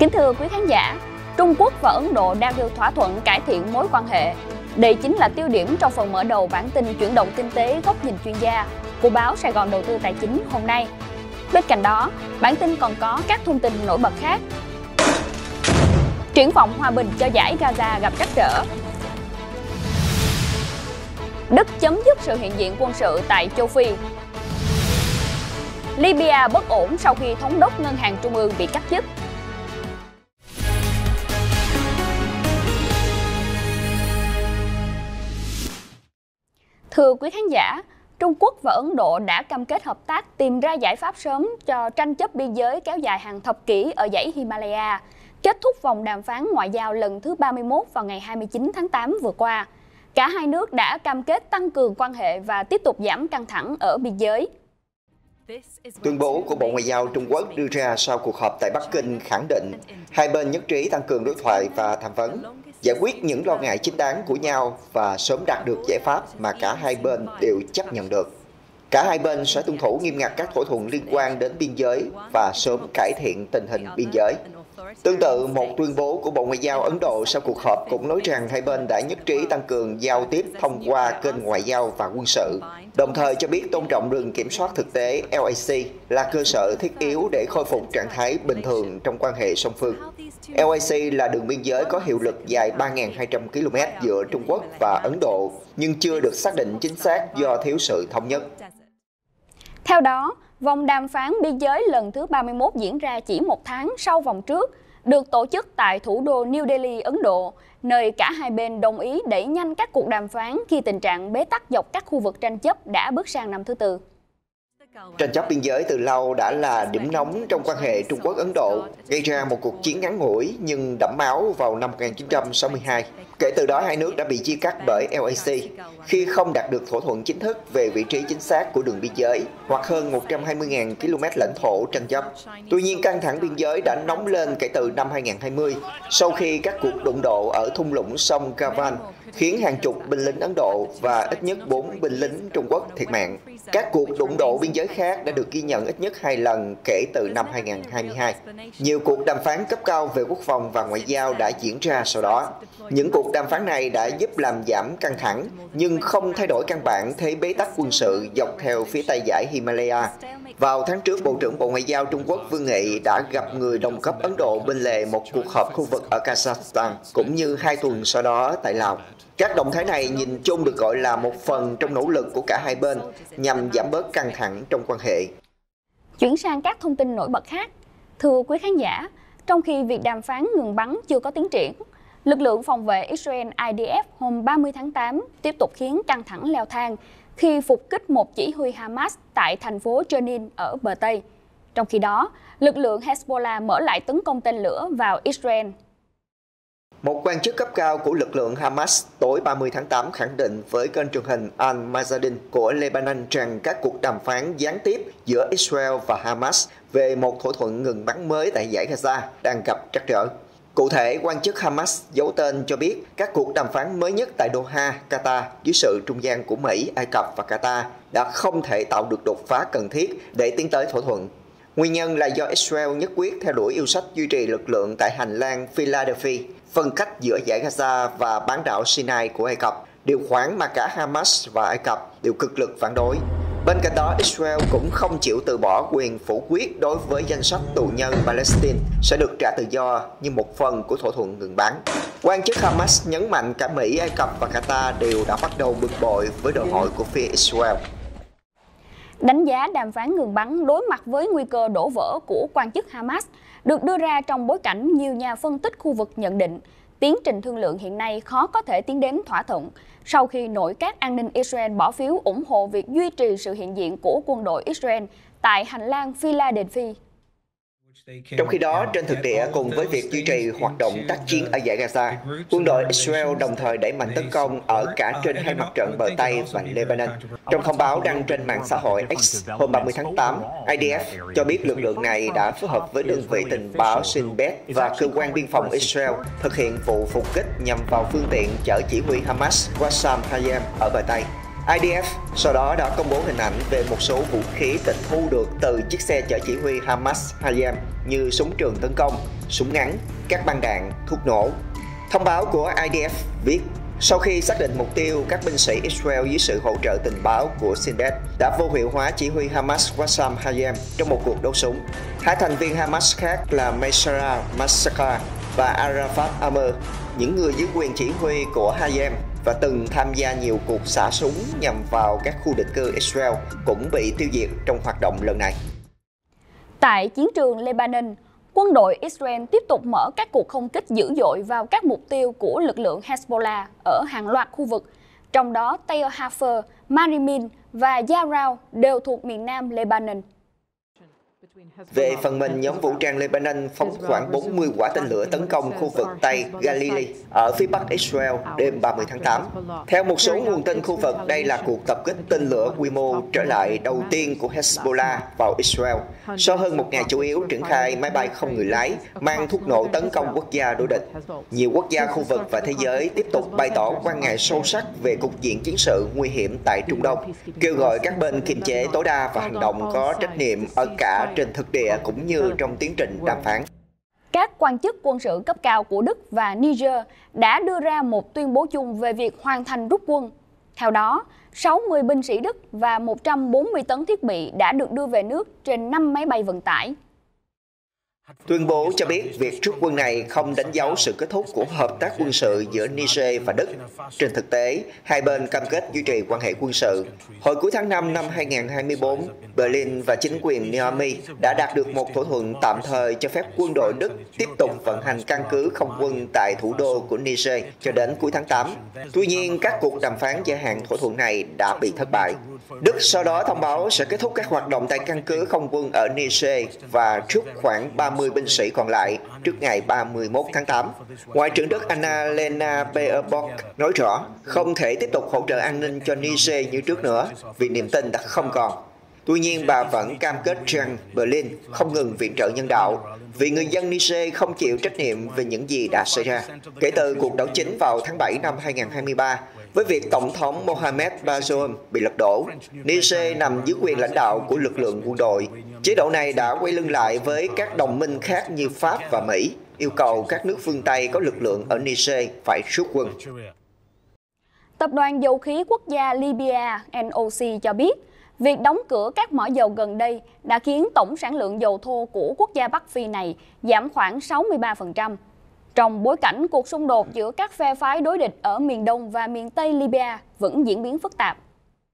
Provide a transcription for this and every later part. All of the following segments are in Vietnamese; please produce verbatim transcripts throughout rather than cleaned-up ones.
Kính thưa quý khán giả, Trung Quốc và Ấn Độ đang được thỏa thuận cải thiện mối quan hệ. Đây chính là tiêu điểm trong phần mở đầu bản tin chuyển động kinh tế góc nhìn chuyên gia của báo Sài Gòn Đầu tư Tài chính hôm nay. Bên cạnh đó, bản tin còn có các thông tin nổi bật khác. Triển vọng hòa bình cho giải Gaza gặp trắc trở. Đức chấm dứt sự hiện diện quân sự tại châu Phi. Libya bất ổn sau khi thống đốc ngân hàng trung ương bị cắt chức. Thưa quý khán giả, Trung Quốc và Ấn Độ đã cam kết hợp tác tìm ra giải pháp sớm cho tranh chấp biên giới kéo dài hàng thập kỷ ở dãy Himalaya, kết thúc vòng đàm phán ngoại giao lần thứ ba mươi mốt vào ngày hai mươi chín tháng tám vừa qua. Cả hai nước đã cam kết tăng cường quan hệ và tiếp tục giảm căng thẳng ở biên giới. Tuyên bố của Bộ Ngoại giao Trung Quốc đưa ra sau cuộc họp tại Bắc Kinh khẳng định hai bên nhất trí tăng cường đối thoại và tham vấn, giải quyết những lo ngại chính đáng của nhau và sớm đạt được giải pháp mà cả hai bên đều chấp nhận được. Cả hai bên sẽ tuân thủ nghiêm ngặt các thỏa thuận liên quan đến biên giới và sớm cải thiện tình hình biên giới. Tương tự, một tuyên bố của Bộ Ngoại giao Ấn Độ sau cuộc họp cũng nói rằng hai bên đã nhất trí tăng cường giao tiếp thông qua kênh ngoại giao và quân sự, đồng thời cho biết tôn trọng đường kiểm soát thực tế L A C là cơ sở thiết yếu để khôi phục trạng thái bình thường trong quan hệ song phương. L A C là đường biên giới có hiệu lực dài ba nghìn hai trăm ki lô mét giữa Trung Quốc và Ấn Độ, nhưng chưa được xác định chính xác do thiếu sự thống nhất. Theo đó, vòng đàm phán biên giới lần thứ ba mươi mốt diễn ra chỉ một tháng sau vòng trước, được tổ chức tại thủ đô New Delhi, Ấn Độ, nơi cả hai bên đồng ý đẩy nhanh các cuộc đàm phán khi tình trạng bế tắc dọc các khu vực tranh chấp đã bước sang năm thứ tư. Tranh chấp biên giới từ lâu đã là điểm nóng trong quan hệ Trung Quốc-Ấn Độ, gây ra một cuộc chiến ngắn ngủi nhưng đẫm máu vào năm một nghìn chín trăm sáu mươi hai. Kể từ đó, hai nước đã bị chia cắt bởi L A C khi không đạt được thỏa thuận chính thức về vị trí chính xác của đường biên giới, hoặc hơn một trăm hai mươi nghìn ki lô mét lãnh thổ tranh chấp. Tuy nhiên, căng thẳng biên giới đã nóng lên kể từ năm hai nghìn không trăm hai mươi, sau khi các cuộc đụng độ ở thung lũng sông Gavan khiến hàng chục binh lính Ấn Độ và ít nhất bốn binh lính Trung Quốc thiệt mạng. Các cuộc đụng độ biên giới khác đã được ghi nhận ít nhất hai lần kể từ năm hai nghìn không trăm hai mươi hai. Nhiều cuộc đàm phán cấp cao về quốc phòng và ngoại giao đã diễn ra sau đó. Những cuộc đàm phán này đã giúp làm giảm căng thẳng, nhưng không thay đổi căn bản thế bế tắc quân sự dọc theo phía tây dãy Himalaya. Vào tháng trước, Bộ trưởng Bộ Ngoại giao Trung Quốc Vương Nghị đã gặp người đồng cấp Ấn Độ bên lề một cuộc họp khu vực ở Kazakhstan, cũng như hai tuần sau đó tại Lào. Các động thái này nhìn chung được gọi là một phần trong nỗ lực của cả hai bên nhằm giảm bớt căng thẳng trong quan hệ. Chuyển sang các thông tin nổi bật khác. Thưa quý khán giả, trong khi việc đàm phán ngừng bắn chưa có tiến triển, lực lượng phòng vệ Israel I D F hôm ba mươi tháng tám tiếp tục khiến căng thẳng leo thang khi phục kích một chỉ huy Hamas tại thành phố Jenin ở bờ Tây. Trong khi đó, lực lượng Hezbollah mở lại tấn công tên lửa vào Israel. Một quan chức cấp cao của lực lượng Hamas tối ba mươi tháng tám khẳng định với kênh truyền hình Al-Mayadin của Lebanon rằng các cuộc đàm phán gián tiếp giữa Israel và Hamas về một thỏa thuận ngừng bắn mới tại dải Gaza đang gặp trắc trở. Cụ thể, quan chức Hamas giấu tên cho biết các cuộc đàm phán mới nhất tại Doha, Qatar dưới sự trung gian của Mỹ, Ai Cập và Qatar đã không thể tạo được đột phá cần thiết để tiến tới thỏa thuận. Nguyên nhân là do Israel nhất quyết theo đuổi yêu sách duy trì lực lượng tại hành lang Philadelphia, phân cách giữa dải Gaza và bán đảo Sinai của Ai Cập, điều khoản mà cả Hamas và Ai Cập đều cực lực phản đối. Bên cạnh đó, Israel cũng không chịu từ bỏ quyền phủ quyết đối với danh sách tù nhân Palestine sẽ được trả tự do như một phần của thỏa thuận ngừng bắn. Quan chức Hamas nhấn mạnh cả Mỹ, Ai Cập và Qatar đều đã bắt đầu bực bội với đòi hỏi của phía Israel. Đánh giá đàm phán ngừng bắn đối mặt với nguy cơ đổ vỡ của quan chức Hamas được đưa ra trong bối cảnh nhiều nhà phân tích khu vực nhận định tiến trình thương lượng hiện nay khó có thể tiến đến thỏa thuận sau khi nội các an ninh Israel bỏ phiếu ủng hộ việc duy trì sự hiện diện của quân đội Israel tại hành lang Philadelphia. Trong khi đó, trên thực địa, cùng với việc duy trì hoạt động tác chiến ở dải Gaza, quân đội Israel đồng thời đẩy mạnh tấn công ở cả trên hai mặt trận bờ Tây và Lebanon. Trong thông báo đăng trên mạng xã hội X hôm ba mươi tháng tám, I D F cho biết lực lượng này đã phối hợp với đơn vị tình báo Shin Bet và cơ quan biên phòng Israel thực hiện vụ phục kích nhằm vào phương tiện chở chỉ huy Hamas Qassam Hayam ở bờ Tây. i đê ép sau đó đã công bố hình ảnh về một số vũ khí tịch thu được từ chiếc xe chở chỉ huy Hamas Hayam như súng trường tấn công, súng ngắn, các băng đạn, thuốc nổ. Thông báo của i đê ép viết, sau khi xác định mục tiêu, các binh sĩ Israel dưới sự hỗ trợ tình báo của Shin Bet đã vô hiệu hóa chỉ huy Hamas Wassam Hayam trong một cuộc đấu súng. Hai thành viên Hamas khác là Maysara Massaka và Arafat Amer, những người dưới quyền chỉ huy của Hayam và từng tham gia nhiều cuộc xả súng nhằm vào các khu định cư Israel, cũng bị tiêu diệt trong hoạt động lần này. Tại chiến trường Lebanon, quân đội Israel tiếp tục mở các cuộc không kích dữ dội vào các mục tiêu của lực lượng Hezbollah ở hàng loạt khu vực, trong đó Tel Hafer, Marimin và Yarao đều thuộc miền nam Lebanon. Về phần mình, nhóm vũ trang Lebanon phóng khoảng bốn mươi quả tên lửa tấn công khu vực Tây Galilee ở phía bắc Israel đêm ba mươi tháng tám. Theo một số nguồn tin khu vực, đây là cuộc tập kích tên lửa quy mô trở lại đầu tiên của Hezbollah vào Israel, sau hơn một ngày chủ yếu triển khai máy bay không người lái mang thuốc nổ tấn công quốc gia đối địch. Nhiều quốc gia khu vực và thế giới tiếp tục bày tỏ quan ngại sâu sắc về cục diện chiến sự nguy hiểm tại Trung Đông, kêu gọi các bên kiềm chế tối đa và hành động có trách nhiệm ở cả trên thực địa cũng như trong tiến trình đàm phán. Các quan chức quân sự cấp cao của Đức và Niger đã đưa ra một tuyên bố chung về việc hoàn thành rút quân. Theo đó, sáu mươi binh sĩ Đức và một trăm bốn mươi tấn thiết bị đã được đưa về nước trên năm máy bay vận tải. Tuyên bố cho biết việc rút quân này không đánh dấu sự kết thúc của hợp tác quân sự giữa Niger và Đức. Trên thực tế, hai bên cam kết duy trì quan hệ quân sự. Hồi cuối tháng năm năm hai nghìn không trăm hai mươi tư, Berlin và chính quyền Niamey đã đạt được một thỏa thuận tạm thời cho phép quân đội Đức tiếp tục vận hành căn cứ không quân tại thủ đô của Niger cho đến cuối tháng tám. Tuy nhiên, các cuộc đàm phán gia hạn thỏa thuận này đã bị thất bại. Đức sau đó thông báo sẽ kết thúc các hoạt động tại căn cứ không quân ở Niger và rút khoảng ba mươi binh sĩ còn lại trước ngày ba mươi mốt tháng tám. Ngoại trưởng Đức Annalena Baerbock nói rõ không thể tiếp tục hỗ trợ an ninh cho Niger như trước nữa vì niềm tin đã không còn. Tuy nhiên, bà vẫn cam kết rằng Berlin không ngừng viện trợ nhân đạo vì người dân Niger không chịu trách nhiệm về những gì đã xảy ra kể từ cuộc đảo chính vào tháng bảy năm hai nghìn không trăm hai mươi ba. Với việc Tổng thống Mohamed Bazoum bị lật đổ, Niger nằm dưới quyền lãnh đạo của lực lượng quân đội. Chế độ này đã quay lưng lại với các đồng minh khác như Pháp và Mỹ, yêu cầu các nước phương Tây có lực lượng ở Niger phải rút quân. Tập đoàn Dầu khí Quốc gia Libya en o xê cho biết, việc đóng cửa các mỏ dầu gần đây đã khiến tổng sản lượng dầu thô của quốc gia Bắc Phi này giảm khoảng sáu mươi ba phần trăm. Trong bối cảnh cuộc xung đột giữa các phe phái đối địch ở miền Đông và miền Tây Libya vẫn diễn biến phức tạp.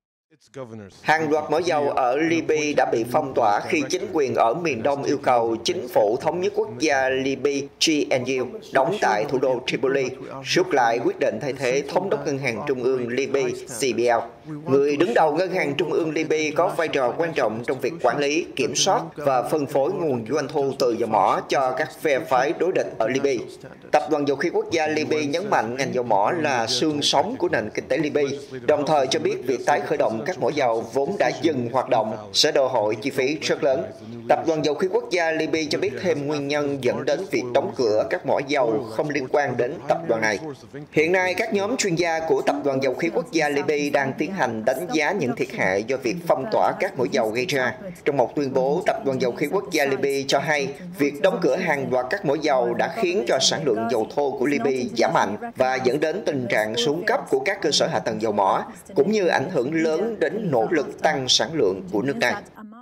Hàng loạt mỏ dầu ở Libya đã bị phong tỏa khi chính quyền ở miền Đông yêu cầu chính phủ thống nhất quốc gia Libya G N U đóng tại thủ đô Tripoli rút lại quyết định thay thế thống đốc ngân hàng trung ương Libya C B L. Người đứng đầu ngân hàng trung ương Libya có vai trò quan trọng trong việc quản lý, kiểm soát và phân phối nguồn doanh thu từ dầu mỏ cho các phe phái đối địch ở Libya. Tập đoàn Dầu khí Quốc gia Libya nhấn mạnh ngành dầu mỏ là xương sống của nền kinh tế Libya, đồng thời cho biết việc tái khởi động các mỏ dầu vốn đã dừng hoạt động sẽ đòi hỏi chi phí rất lớn. Tập đoàn Dầu khí Quốc gia Libya cho biết thêm nguyên nhân dẫn đến việc đóng cửa các mỏ dầu không liên quan đến tập đoàn này. Hiện nay, các nhóm chuyên gia của Tập đoàn Dầu khí Quốc gia Libya đang tiến hành đánh giá những thiệt hại do việc phong tỏa các mỏ dầu gây ra. Trong một tuyên bố, Tập đoàn Dầu khí Quốc gia Libya cho hay việc đóng cửa hàng loạt các mỏ dầu đã khiến cho sản lượng dầu thô của Libya giảm mạnh và dẫn đến tình trạng xuống cấp của các cơ sở hạ tầng dầu mỏ, cũng như ảnh hưởng lớn đến nỗ lực tăng sản lượng của nước này.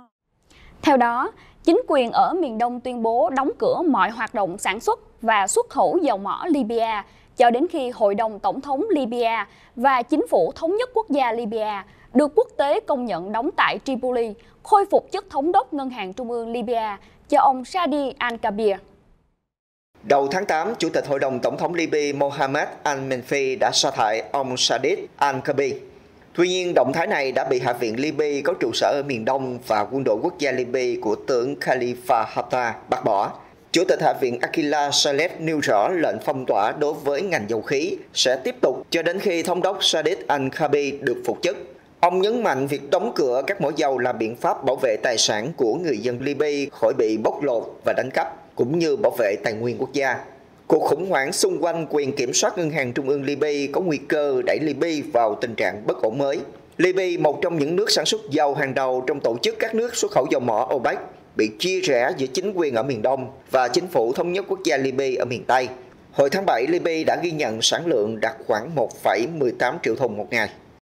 Theo đó, chính quyền ở miền Đông tuyên bố đóng cửa mọi hoạt động sản xuất và xuất khẩu dầu mỏ Libya cho đến khi Hội đồng Tổng thống Libya và Chính phủ Thống nhất Quốc gia Libya được quốc tế công nhận đóng tại Tripoli, khôi phục chức thống đốc ngân hàng trung ương Libya cho ông Shadi Al-Kabir. Đầu tháng tám, Chủ tịch Hội đồng Tổng thống Libya Mohamed Al-Menfi đã sa thải ông Shadi Al-Kabir. Tuy nhiên, động thái này đã bị Hạ viện Libya có trụ sở ở miền Đông và quân đội quốc gia Libya của tướng Khalifa Haftar bác bỏ. Chủ tịch Hạ viện Akila Saleh nêu rõ lệnh phong tỏa đối với ngành dầu khí sẽ tiếp tục cho đến khi thống đốc Shadi Al-Kabir được phục chức. Ông nhấn mạnh việc đóng cửa các mỏ dầu là biện pháp bảo vệ tài sản của người dân Libya khỏi bị bóc lột và đánh cắp, cũng như bảo vệ tài nguyên quốc gia. Cuộc khủng hoảng xung quanh quyền kiểm soát ngân hàng trung ương Libya có nguy cơ đẩy Libya vào tình trạng bất ổn mới. Libya, một trong những nước sản xuất dầu hàng đầu trong tổ chức các nước xuất khẩu dầu mỏ OPEC, bị chia rẽ giữa chính quyền ở miền Đông và chính phủ thống nhất quốc gia Libya ở miền Tây. Hồi tháng bảy, Libya đã ghi nhận sản lượng đạt khoảng một phẩy mười tám triệu thùng một ngày.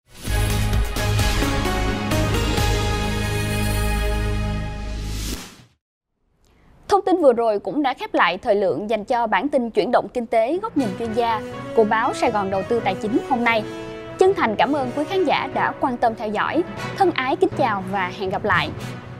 Thông tin vừa rồi cũng đã khép lại thời lượng dành cho bản tin chuyển động kinh tế góc nhìn chuyên gia của báo Sài Gòn Đầu tư Tài chính hôm nay. Chân thành cảm ơn quý khán giả đã quan tâm theo dõi. Thân ái kính chào và hẹn gặp lại.